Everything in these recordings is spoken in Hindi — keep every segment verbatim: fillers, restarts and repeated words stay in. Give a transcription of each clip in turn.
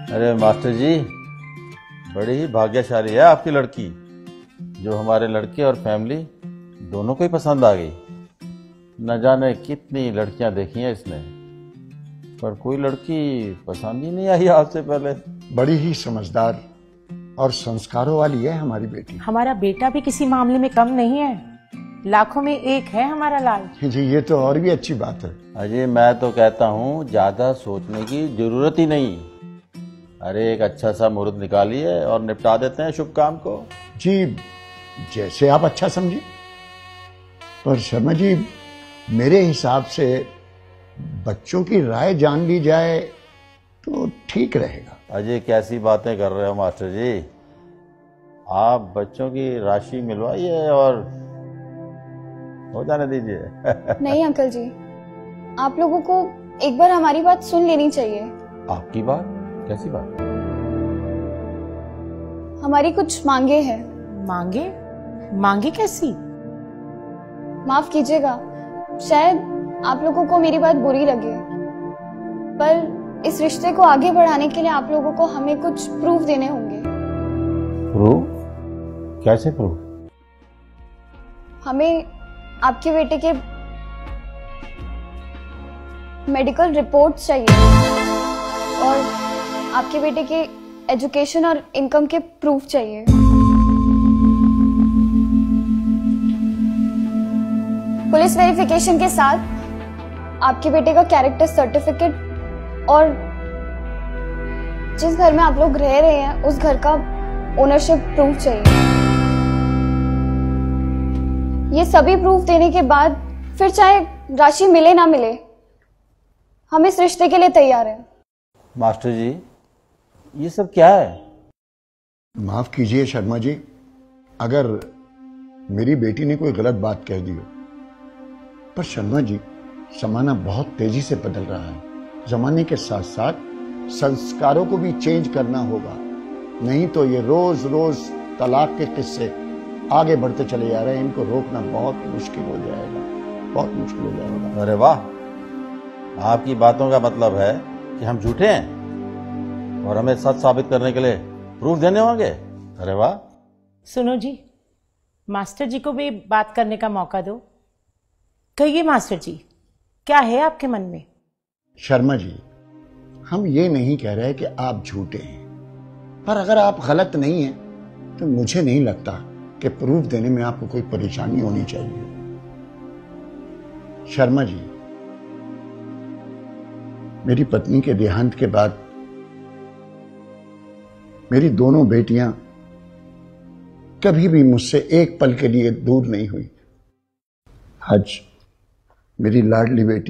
अरे मास्टर जी, बड़ी ही भाग्यशाली है आपकी लड़की, जो हमारे लड़के और फैमिली दोनों को ही पसंद आ गई। न जाने कितनी लड़कियां देखी हैं इसने, पर कोई लड़की पसंद ही नहीं आई आपसे पहले। बड़ी ही समझदार और संस्कारों वाली है हमारी बेटी। हमारा बेटा भी किसी मामले में कम नहीं है, लाखों में एक है हमारा लाल। जी ये तो और भी अच्छी बात है। अजय मैं तो कहता हूँ ज्यादा सोचने की जरूरत ही नहीं। अरे एक अच्छा सा मुहूर्त निकालिए और निपटा देते हैं शुभ काम को। जी जैसे आप अच्छा समझे, पर शर्मा जी मेरे हिसाब से बच्चों की राय जान ली जाए तो ठीक रहेगा। अजय कैसी बातें कर रहे हो मास्टर जी, आप बच्चों की राशि मिलवाइए और हो जाने दीजिए। नहीं अंकल जी, आप लोगों को एक बार हमारी बात सुन लेनी चाहिए। आपकी बात? कैसी बात? हमारी कुछ मांगे हैं। मांगे? मांगे कैसी? माफ कीजिएगा, शायद आप लोगों को मेरी बात बुरी लगे, पर इस रिश्ते को आगे बढ़ाने के लिए आप लोगों को हमें कुछ प्रूफ देने होंगे। प्रूफ? कैसे प्रूफ? हमें आपके बेटे के मेडिकल रिपोर्ट्स चाहिए और आपके बेटे के एजुकेशन और इनकम के प्रूफ चाहिए। पुलिस वेरिफिकेशन के साथ आपके बेटे का कैरेक्टर सर्टिफिकेट और जिस घर में आप लोग रह रहे हैं उस घर का ओनरशिप प्रूफ चाहिए। ये सभी प्रूफ देने के बाद फिर चाहे राशि मिले ना मिले, हम इस रिश्ते के लिए तैयार हैं। मास्टर जी ये सब क्या है? माफ कीजिए शर्मा जी, अगर मेरी बेटी ने कोई गलत बात कह दी हो, पर शर्मा जी जमाना बहुत तेजी से बदल रहा है। जमाने के साथ साथ संस्कारों को भी चेंज करना होगा, नहीं तो ये रोज रोज तलाक के किस्से आगे बढ़ते चले जा रहे हैं। इनको रोकना बहुत मुश्किल हो जाएगा, बहुत मुश्किल हो जाएगा। अरे वाह, आपकी बातों का मतलब है कि हम झूठे हैं और हमें सच साबित करने के लिए प्रूफ देने होंगे। अरे वाह। सुनो जी, मास्टर जी को भी बात करने का मौका दो। कहिए मास्टर जी, क्या है आपके मन में? शर्मा जी, हम ये नहीं कह रहे कि आप झूठे हैं, पर अगर आप गलत नहीं हैं तो मुझे नहीं लगता कि प्रूफ देने में आपको कोई परेशानी होनी चाहिए। शर्मा जी, मेरी पत्नी के देहांत के बाद मेरी दोनों बेटियां कभी भी मुझसे एक पल के लिए दूर नहीं हुई। आज मेरी लाडली बेटी,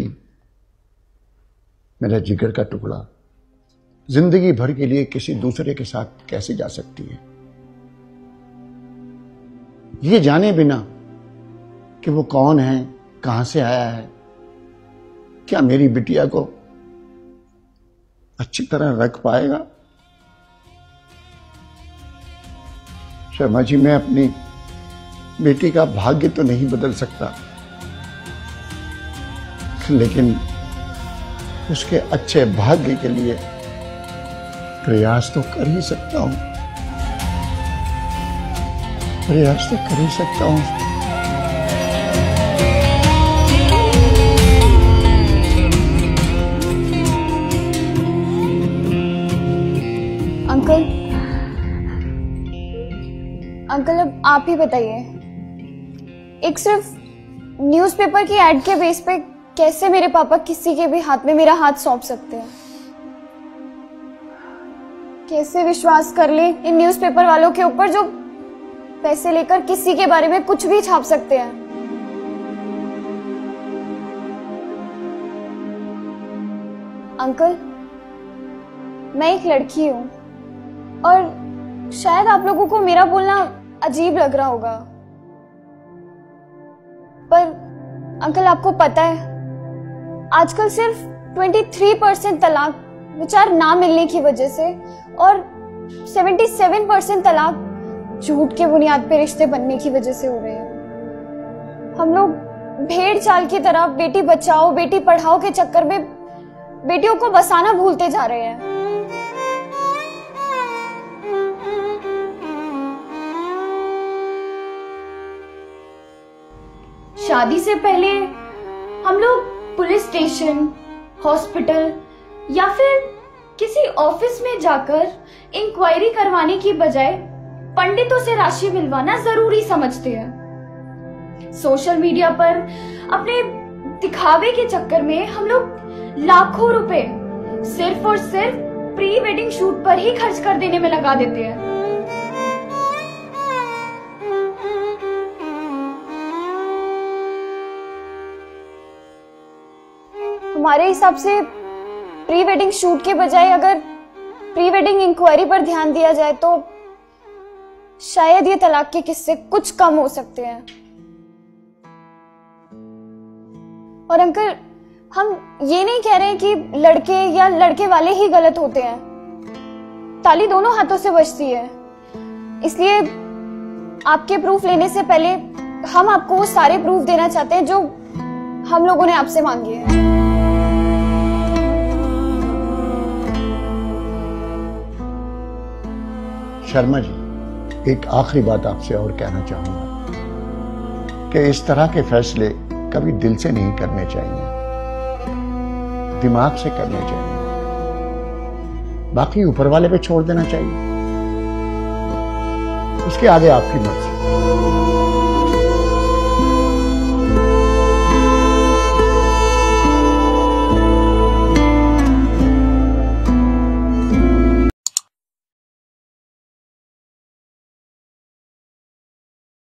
मेरा जिगर का टुकड़ा, जिंदगी भर के लिए किसी दूसरे के साथ कैसे जा सकती है, ये जाने बिना कि वो कौन है, कहां से आया है, क्या मेरी बिटिया को अच्छी तरह रख पाएगा? शर्मा जी, मैं अपनी बेटी का भाग्य तो नहीं बदल सकता, लेकिन उसके अच्छे भाग्य के लिए प्रयास तो कर ही सकता हूं, प्रयास तो कर ही सकता हूं। अंकल, अंकल अब आप ही बताइए, एक सिर्फ न्यूज़पेपर की एड के बेस पे कैसे मेरे पापा किसी के भी हाथ में मेरा हाथ सौंप सकते हैं? कैसे विश्वास कर ले इन न्यूज़पेपर वालों के ऊपर जो पैसे लेकर किसी के बारे में कुछ भी छाप सकते हैं? अंकल, मैं एक लड़की हूं और शायद आप लोगों को मेरा बोलना अजीब लग रहा होगा, पर अंकल आपको पता है आजकल सिर्फ तेईस परसेंट तलाक विचार ना मिलने की वजह से और सतहत्तर परसेंट तलाक झूठ के बुनियाद पे रिश्ते बनने की वजह से हो रहे हैं। हम लोग भेड़ चाल की तरह बेटी बचाओ बेटी पढ़ाओ के चक्कर में बेटियों को बसाना भूलते जा रहे हैं। शादी से पहले हम लोग पुलिस स्टेशन, हॉस्पिटल या फिर किसी ऑफिस में जाकर इंक्वायरी करवाने की बजाय पंडितों से राशि मिलवाना जरूरी समझते हैं। सोशल मीडिया पर अपने दिखावे के चक्कर में हम लोग लाखों रुपए सिर्फ और सिर्फ प्री वेडिंग शूट पर ही खर्च कर देने में लगा देते हैं। हमारे हिसाब से प्री वेडिंग शूट के बजाय अगर प्री वेडिंग इंक्वायरी पर ध्यान दिया जाए तो शायद ये तलाक के किस्से कुछ कम हो सकते हैं। और अंकल, हम ये नहीं कह रहे हैं कि लड़के या लड़के वाले ही गलत होते हैं। ताली दोनों हाथों से बजती है। इसलिए आपके प्रूफ लेने से पहले हम आपको वो सारे प्रूफ देना चाहते हैं जो हम लोगों ने आपसे मांगे हैं। शर्मा जी, एक आखिरी बात आपसे और कहना चाहूंगा कि इस तरह के फैसले कभी दिल से नहीं करने चाहिए, दिमाग से करने चाहिए, बाकी ऊपर वाले पे छोड़ देना चाहिए। उसके आगे आपकी मर्जी।